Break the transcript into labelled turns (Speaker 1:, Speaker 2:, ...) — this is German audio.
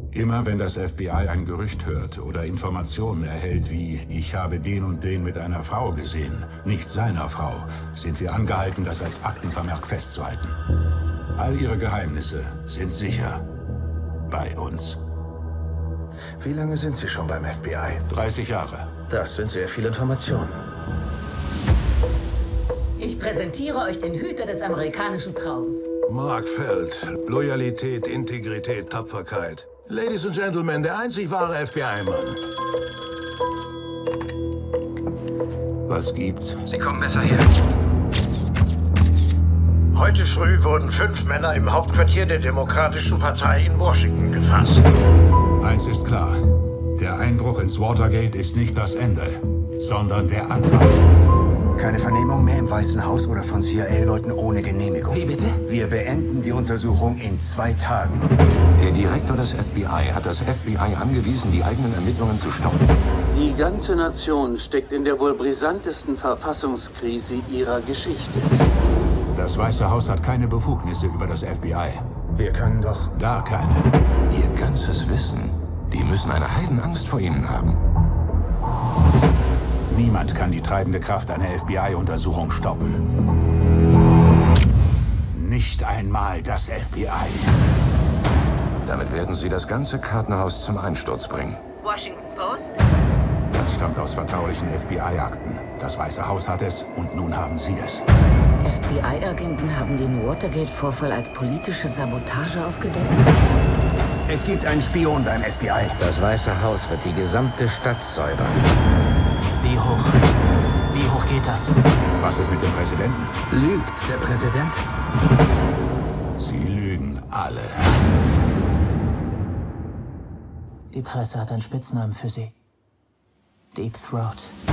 Speaker 1: Immer wenn das FBI ein Gerücht hört oder Informationen erhält wie „Ich habe den und den mit einer Frau gesehen, nicht seiner Frau“, sind wir angehalten, das als Aktenvermerk festzuhalten. All ihre Geheimnisse sind sicher bei uns.
Speaker 2: Wie lange sind Sie schon beim FBI?
Speaker 1: 30 Jahre.
Speaker 2: Das sind sehr viele Informationen.
Speaker 3: Ich präsentiere euch den Hüter des amerikanischen Traums.
Speaker 4: Mark Feld. Loyalität, Integrität, Tapferkeit. Ladies and Gentlemen, der einzig wahre FBI-Mann.
Speaker 1: Was gibt's?
Speaker 5: Sie kommen besser her.
Speaker 6: Heute früh wurden 5 Männer im Hauptquartier der Demokratischen Partei in Washington gefasst.
Speaker 1: Eins ist klar. Der Einbruch ins Watergate ist nicht das Ende, sondern der Anfang.
Speaker 2: Keine Vernehmung mehr im Weißen Haus oder von CIA-Leuten ohne Genehmigung.
Speaker 5: Wie bitte?
Speaker 2: Wir beenden die Untersuchung in 2 Tagen.
Speaker 7: Der Direktor des FBI hat das FBI angewiesen, die eigenen Ermittlungen zu stoppen.
Speaker 8: Die ganze Nation steckt in der wohl brisantesten Verfassungskrise ihrer Geschichte.
Speaker 1: Das Weiße Haus hat keine Befugnisse über das FBI.
Speaker 2: Wir können doch...
Speaker 1: Gar keine.
Speaker 7: Ihr ganzes Wissen. Die müssen eine Heidenangst vor Ihnen haben.
Speaker 1: Niemand kann die treibende Kraft einer FBI-Untersuchung stoppen. Nicht einmal das FBI.
Speaker 7: Damit werden Sie das ganze Kartenhaus zum Einsturz bringen.
Speaker 3: Washington Post?
Speaker 1: Das stammt aus vertraulichen FBI-Akten. Das Weiße Haus hat es und nun haben Sie es.
Speaker 3: FBI-Agenten haben den Watergate-Vorfall als politische Sabotage aufgedeckt?
Speaker 2: Es gibt einen Spion beim FBI.
Speaker 5: Das Weiße Haus wird die gesamte Stadt säubern.
Speaker 9: Wie hoch? Wie hoch geht das?
Speaker 1: Was ist mit dem Präsidenten?
Speaker 5: Lügt der Präsident?
Speaker 1: Sie lügen alle.
Speaker 9: Die Presse hat einen Spitznamen für Sie. Deep Throat.